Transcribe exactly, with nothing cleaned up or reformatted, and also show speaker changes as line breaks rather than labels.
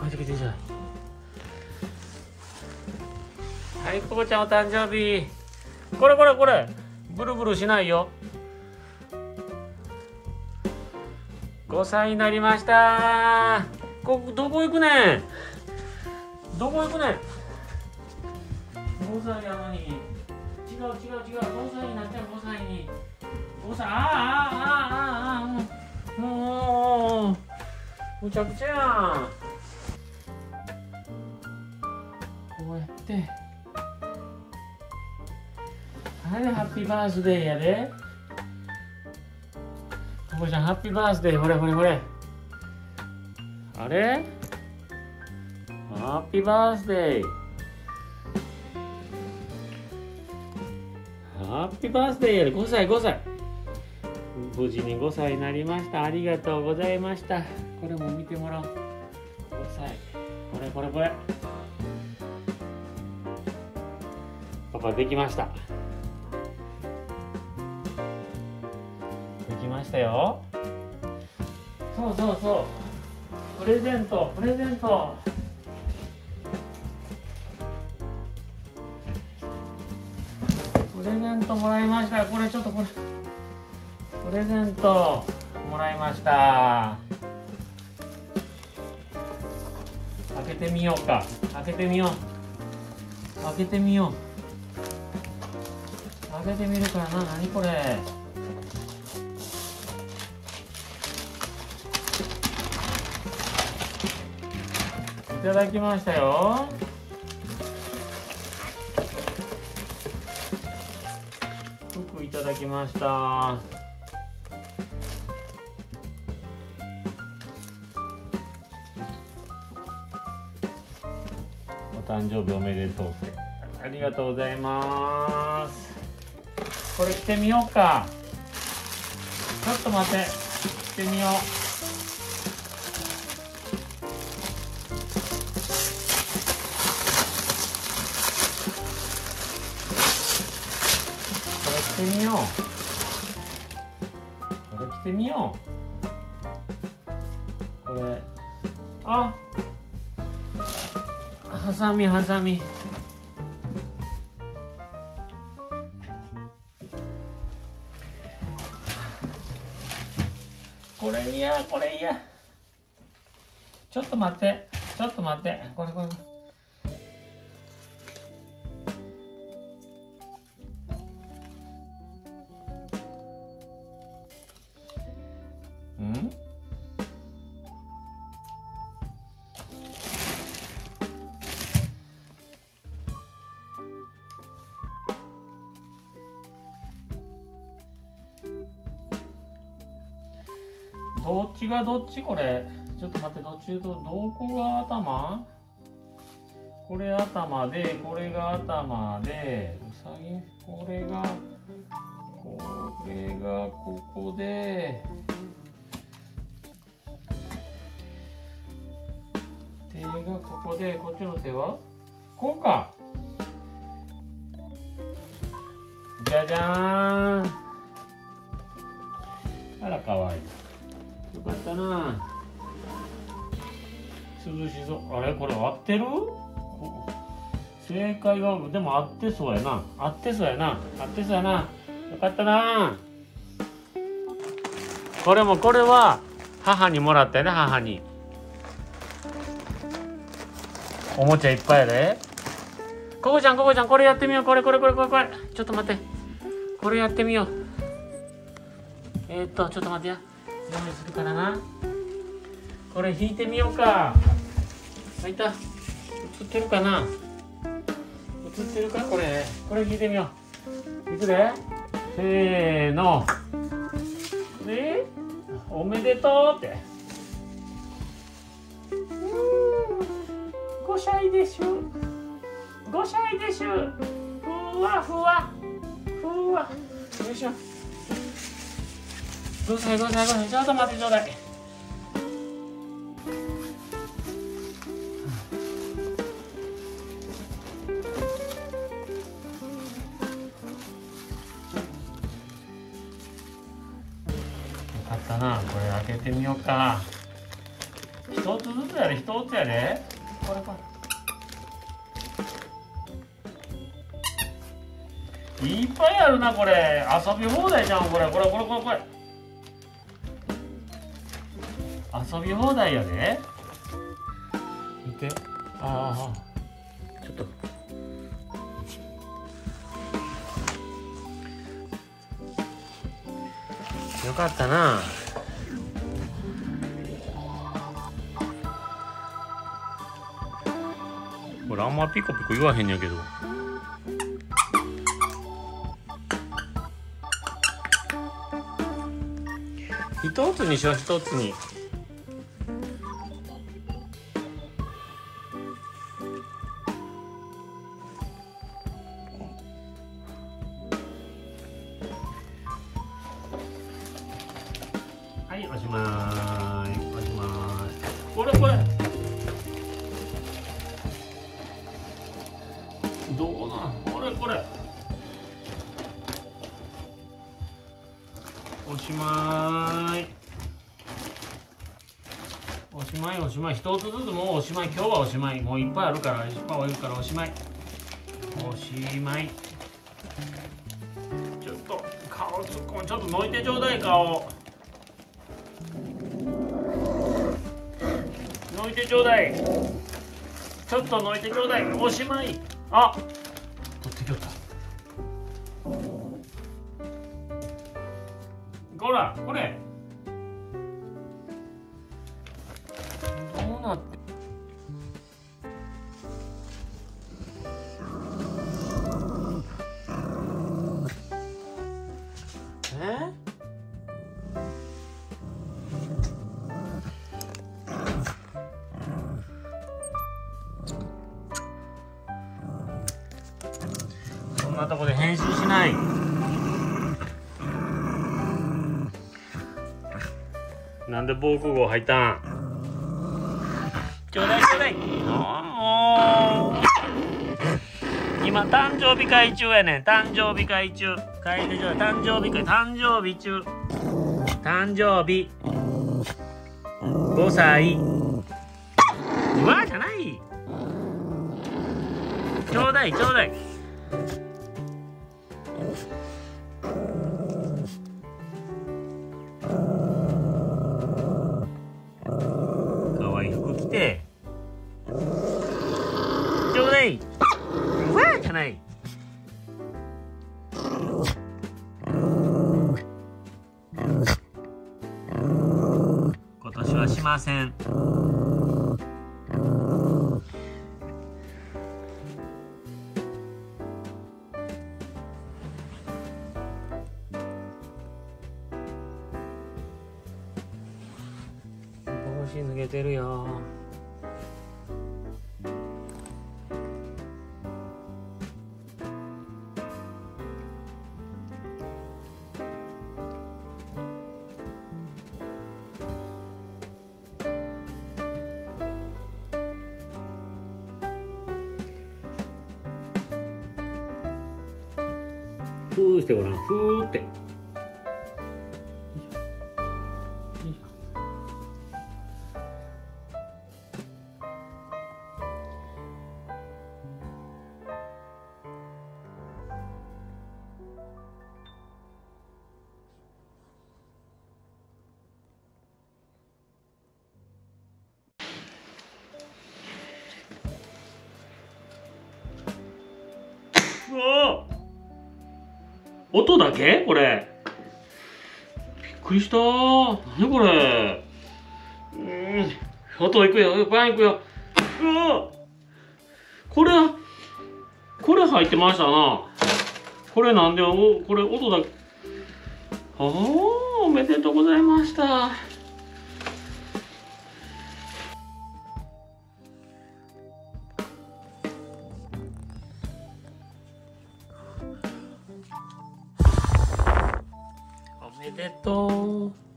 入ってきてちょうだい。はい、ここちゃんお誕生日。これこれこれ。ブルブルしないよ。ごさいになりました。ここどこ行くねん。どこ行くねん。ごさいやのに。違う違う違う。ごさいになっちゃう。ごさいに。ごさい。ああああああああ。もう。むちゃくちゃやん。こうやって。あれハッピーバースデーやで。ここちゃんハッピーバースデー。ほれほれほれ。あれハッピーバースデー。ハッピーバースデーやで。ごさいごさい。無事にごさいになりました。ありがとうございました。これも見てもらおう。ごさい。これこれこれ。パパできました。できましたよ。そうそうそう。プレゼントプレゼント。プレゼントもらいました。これちょっとこれ。プレゼントもらいました。開けてみようか。開けてみよう。開けてみよう。開けてみるからな。何これ。いただきましたよ。服いただきました。お誕生日おめでとうって。ありがとうございます。これ着てみようか。ちょっと待って。着てみよう。これ着てみよう。これ着てみよう。これ。あ。ハサミハサミ。これいやこれいや。ちょっと待ってちょっと待って。これこれ。うんどっちがどっちこれ。ちょっと待って、どっちとどこが頭？これ頭で、これが頭で、うさぎ、これが、これがここで、手がここで、こっちの手はこうか。じゃじゃーん。あら、かわいい。よかったな。涼しそう。あれこれ合ってる？正解はでも合ってそうやな。合ってそうやな。合ってそうやな。よかったな。これもこれは母にもらったよね。母に。おもちゃいっぱいやで。ここちゃんここちゃんこれやってみよう。これこれこれこれこれ。ちょっと待って。これやってみよう。えー、っとちょっと待ってや。用意するからな。これ引いてみようか。入った。映ってるかな。映ってるかこれ。これ引いてみよう。いくで。せーの。で、おめでとうって。ごさいでしゅ。ごさいでしゅ。ふわふわ。ふわ。よいしょ。ごさいごさいごさい。ちょっと待ってちょうだい。よかったな。これ開けてみようか。 一つずつやで、一つやで。これこれ。いっぱいあるな、これ。遊び放題じゃん、これ。これ、これ、これ、これ。遊び放題やで。見て。ああ、ちょっと。よかったな。これあんまピコピコ言わへんねやけど。一つにしよう、一つに。はい、おしまーい。おしまーい。これこれ。どうなん？これこれ。おしまーい。おしまい、おしまい。一つずつもうおしまい。今日はおしまい。もういっぱいあるから、いっぱいあるからおしまい。おしまい。ちょっと顔突っ込む。ちょっとのいてちょうだい、顔。のいてちょうだい。ちょっとのいてちょうだい。おしまい。あ、取ってきよった。ほら、これ。どうなって。え？そんなとこで編集しない。なんで防空壕入ったん？ちょうだいちょうだい。もう今誕生日会中やねん。誕生日会中。会でちょうだい。誕生日会。誕生日中。誕生日。ごさい。うわじゃない。ちょうだいちょうだい。かわいい服着て。ちょうだい。うわじゃない。今年はしません。帽子脱げてるよ。ふーしてごらん。ふーって。うわー、音だけこれ。びっくりしたー。何これ。うん、音いくよ。バンいくよ。うわ、これこれ入ってましたな。これなんで、お、これ音だけ。ああ、おめでとうございました。おめでとう。